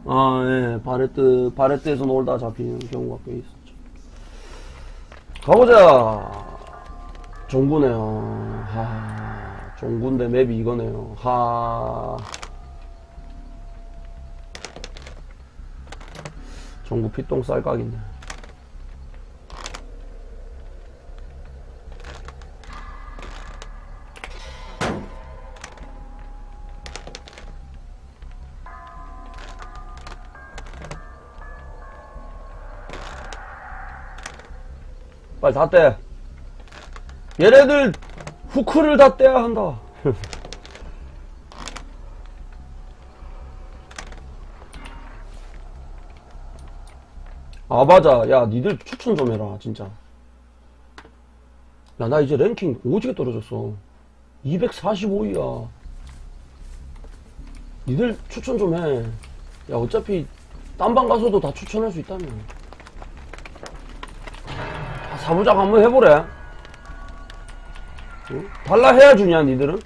아, 예. 바레트에서 놀다 잡히는 경우가 꽤 있었죠. 가보자. 종구네요. 종구인데 맵이 이거네요. 종구 피똥 쌀깍이네. 빨리 다 떼. 얘네들 후크를 다 떼야 한다. 아 맞아. 야 니들 추천 좀 해라 진짜. 야 나 이제 랭킹 오지게 떨어졌어. 245위야. 니들 추천 좀 해. 야 어차피 딴방 가서도 다 추천할 수 있다며. 사부작 한번 해보래. 응? 달라 해야 주냐 니들은?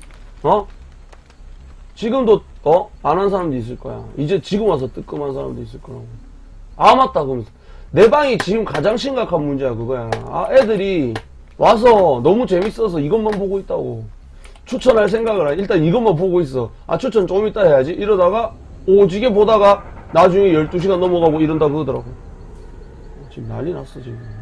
지금도 안 한 사람도 있을 거야. 이제 지금 와서 뜨끔한 사람도 있을 거라고. 아 맞다. 그러면서 내 방이 지금 가장 심각한 문제야 그거야. 애들이 와서 너무 재밌어서 이것만 보고 있다고. 추천할 생각을 해. 일단 이것만 보고 있어. 추천 좀 이따 해야지 이러다가 오지게 보다가 나중에 12시간 넘어가고 이런다 그러더라고. 지금 난리 났어 지금.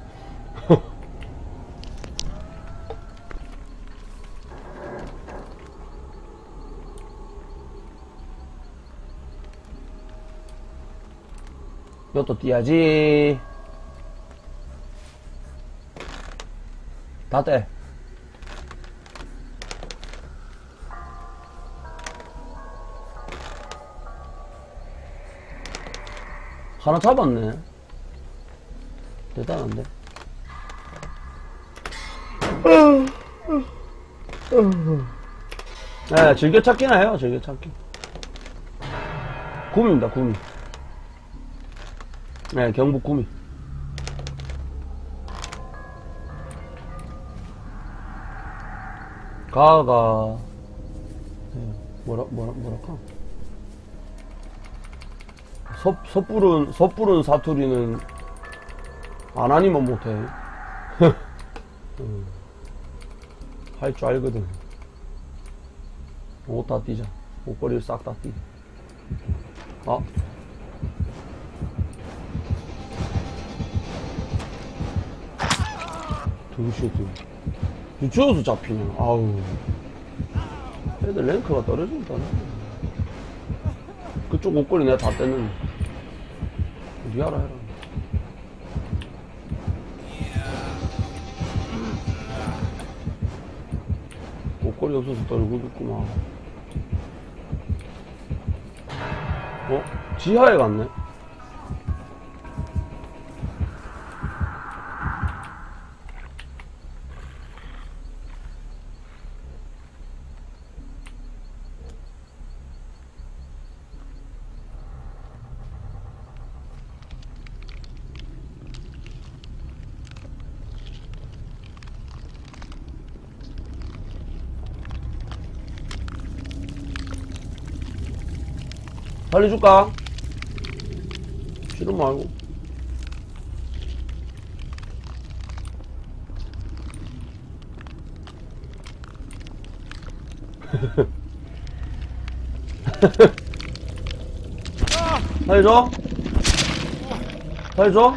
이것도 띄야지. 다 떼. 하나 잡았네. 대단한데. 네, 즐겨찾기나 해요, 즐겨찾기. 구미입니다, 구미. 네, 경북 구미. 가가, 네, 뭐랄까. 섣부른 사투리는 안 하니만 못해. 할 줄 알거든. 옷 다 띄자. 옷걸이를 싹 다 띄자. 두시드. 유치워서 잡히네. 아우. 애들 랭크가 떨어진다. 그쪽 옷걸이 내가 다 뗐는데. 니 알아 해라. 옷걸이 없어서 떨고 있구만. 지하에 갔네? 살려줄까? 싫은 말고. 살려줘? 살려줘?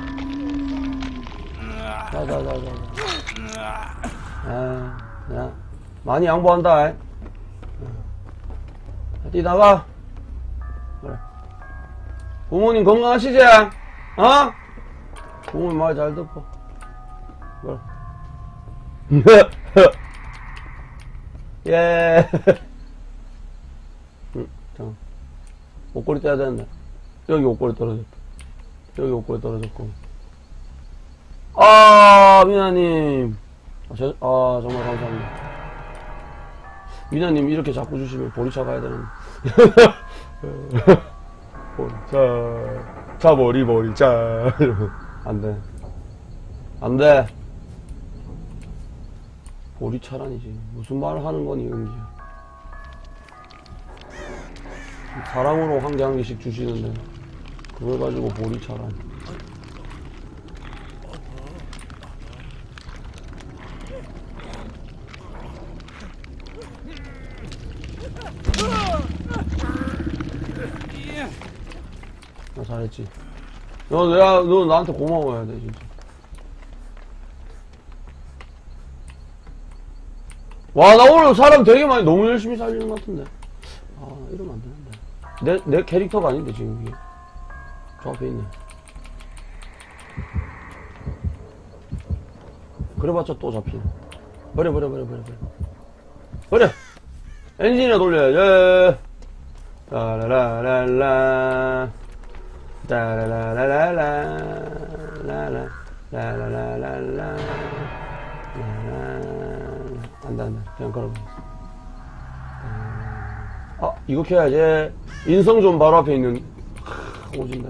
야, 많이 양보한다. 뛰 나가. 그래. 부모님 건강하시지? 부모님 말 잘 듣고. 그래. 예. 잠깐. 옷걸이 떼야 되는데. 여기 옷걸이 떨어졌다. 여기 옷걸이 떨어졌고. 미나님. 정말 감사합니다. 미나님 이렇게 자꾸 주시면 보리차 가야 되는데. 보리차, 보리차. 안 돼. 안 돼. 보리차라니지. 무슨 말을 하는 거니, 은기야. 사랑으로 한 개 한 개씩 주시는데 그걸 가지고 볼이 차라니. 나 잘했지. 너 나한테 고마워야 돼, 진짜. 와, 나 오늘 사람 되게 많이 너무 열심히 살리는 것 같은데. 아, 이러면 안 되는데. 내 캐릭터가 아닌데, 지금 이게. 저 앞에 있네. 그래봤자 또 잡히네. 버려. 버려! 엔진이나 돌려야지. 라라라라라. 라라라라라라. 라라라라라. 안 돼. 그냥 걸어봐. 이거 켜야지. 인성존 바로 앞에 있는, 오진다.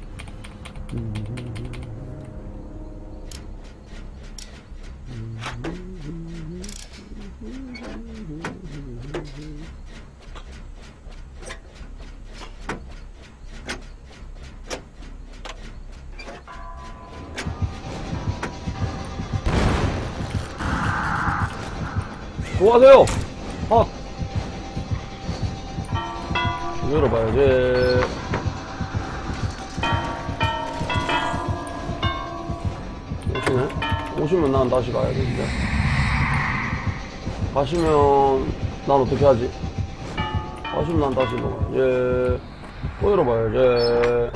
수고하세요! 헛! 열어봐야지. 오시네? 오시면 난 다시 가야 되는데. 가시면, 난 어떻게 하지? 가시면 난 다시 먹어야지. 또 열어봐야지.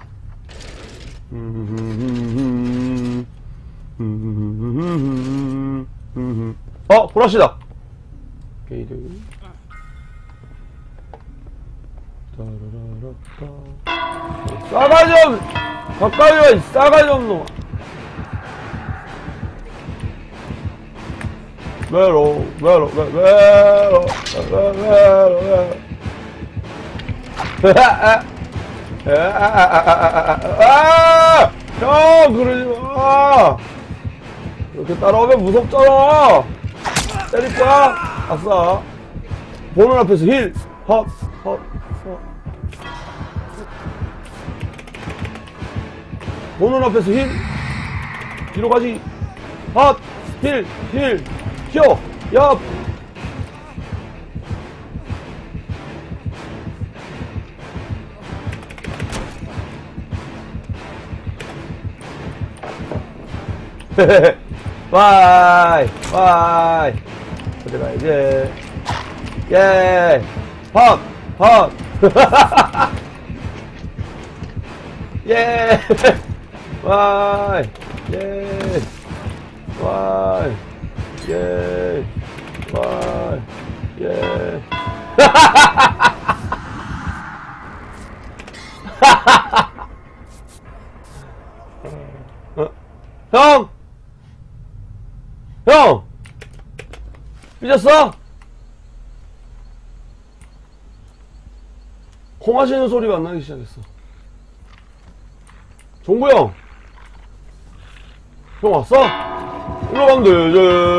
브러쉬다! 게이드. 싸가지 없! 가까이 와, 이 싸가지 없는 놈아. 외로. 형, 그러지 마! 이렇게 따라오면 무섭잖아! 때릴 거야? 아싸. 보는 앞에서 힐! 헛. 보는 앞에서 힐! 뒤로 가지! 헛! 힐! 튀어! 옆! 바이! 어디 가야지? 예! 헛! 예! 와이! 예! 와이! 예! 와이! 예! 형! 삐졌어? 코 마시는 소리가 안 나기 시작했어. 종구 형! 형 왔어? 일로 가면 되지.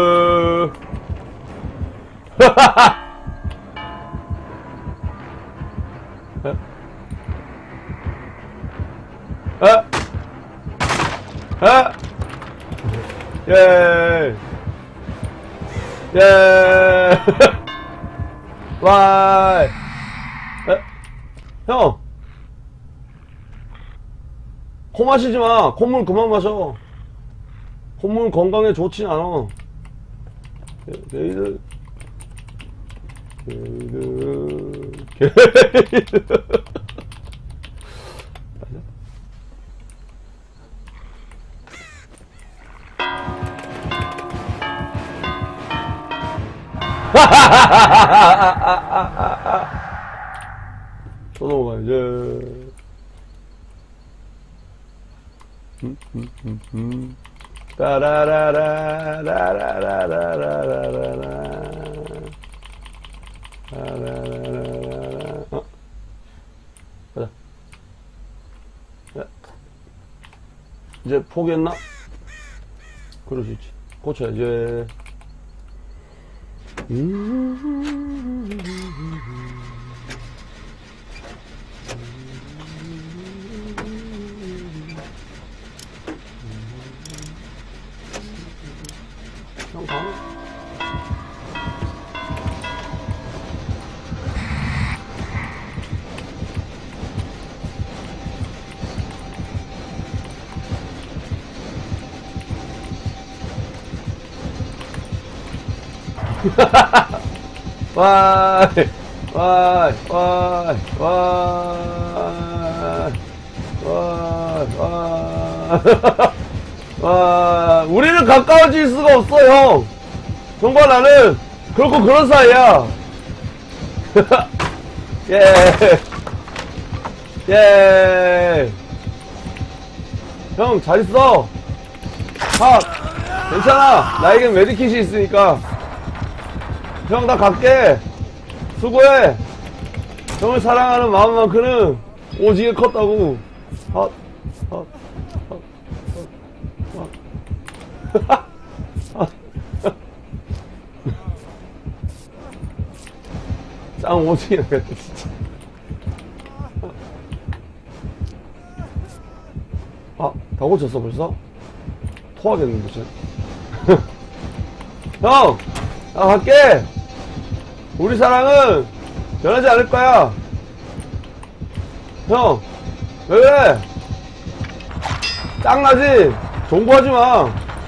예. 와이. 형. 코 마시지 마. 콧물 그만 마셔. 콧물 건강에 좋지 않아. 게이드. 또 넘어가야지. 가자. 이제 포기했나? 그럴 수 있지. 고쳐야지. 와이, 와이, 와이, 와이, 와이, 와, 우리는 가까워질 수가 없어, 형. 형과 나는 그렇고 그런 사이야. 예. 예. 형, 잘 있어. 아, 괜찮아. 나에겐 메디킷이 있으니까. 형, 나 갈게. 수고해. 형을 사랑하는 마음만큼은 오지게 컸다고. 짱 오지게 나겠다, 진짜. 아, 다 고쳤어, 벌써? 토하겠는데, 쟤. 형! 나 갈게! 우리 사랑은 변하지 않을 거야! 형! 왜 그래? 짱나지? 종구하지 마!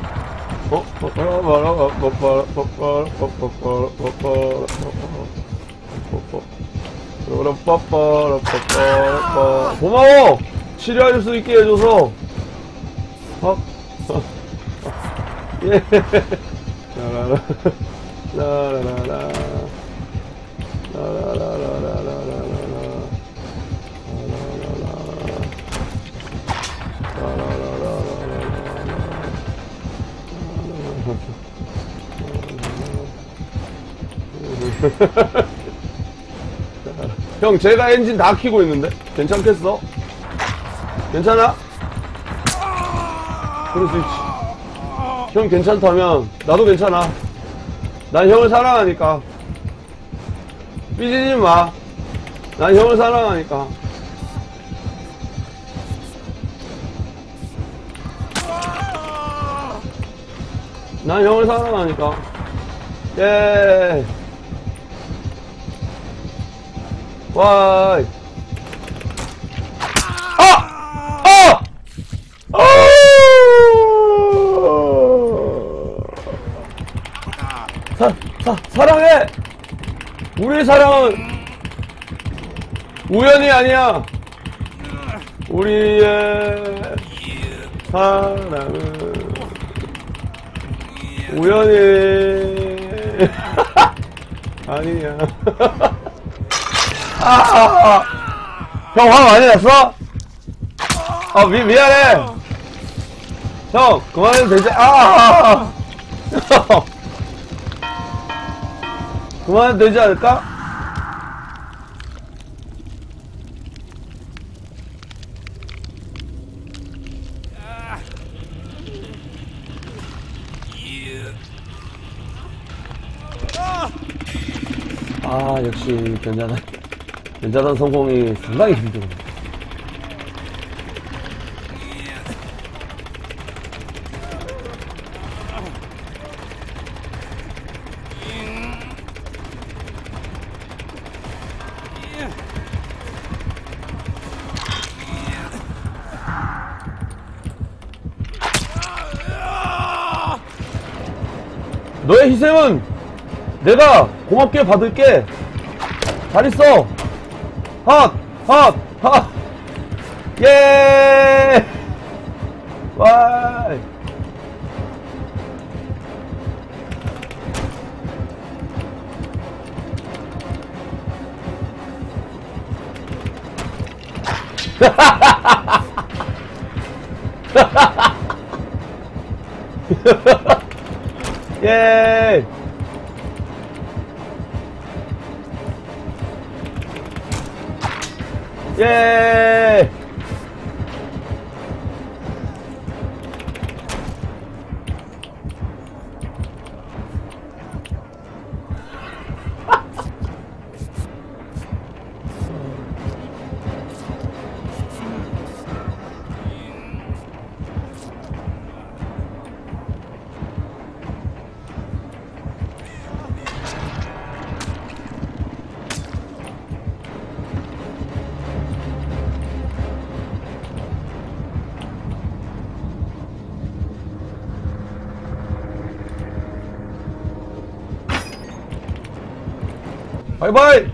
고마워! 치료할 수 있게 해줘서. 예. 라라라. 라라라라. 형, 제가 엔진 다 키고 있는데? 괜찮겠어? 괜찮아? 그럴 수 있지. 형 괜찮다면 나도 괜찮아. 난 형을 사랑하니까. 삐지지 마. 난 형을 사랑하니까. 난 형을 사랑하니까. 예. 와이. 사랑해! 우리의 사랑은 우연이 아니야. 우리의 사랑은 우연이 아니야. 형 화 많이 났어? 미안해. 형 그만해도 되지? 형 그만해도 되지 않을까? 역시 견자단 성공이 상당히 힘들어. 너의 희생은 내가 고맙게 받을게. 잘 있어. 예. 와이. 예. 예. 바이바이!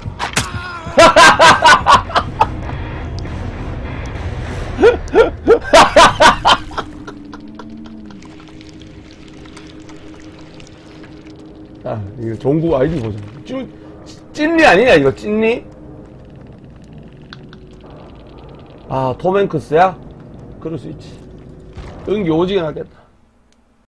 아, 이거 종구 아이디 보자. 찐리 아니냐, 이거 찐리? 아, 톰 행크스야? 그럴 수 있지. 연기 오지게 나겠다.